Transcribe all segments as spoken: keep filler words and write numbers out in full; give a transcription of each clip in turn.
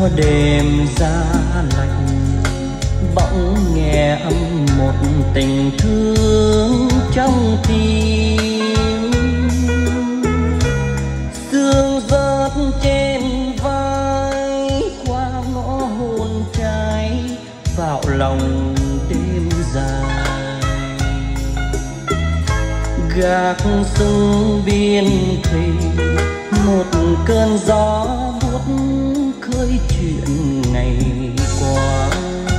mưa đêm giá lạnh, bỗng nghe âm một tình thương trong tim. Sương rớt trên vai qua ngõ hôn trái vào lòng đêm dài. Gác sông biên thủy một cơn gió buốt khơi chuyện ngày qua.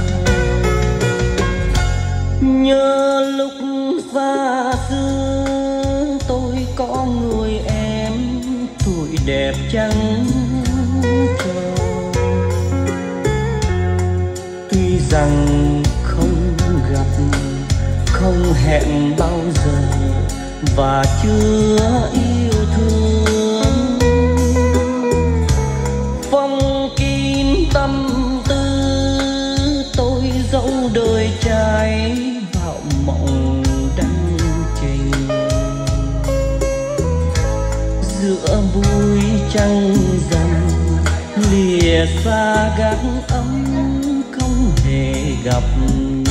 Nhớ lúc xa xưa tôi có người em tuổi đẹp trắng tròn. Tuy rằng không gặp không hẹn bao giờ và chưa yêu thương, phong kín tâm tư tôi dẫu đời trai vào mộng đăng trình. Giữa buổi trăng rằm lìa xa gác ấm không hề gặp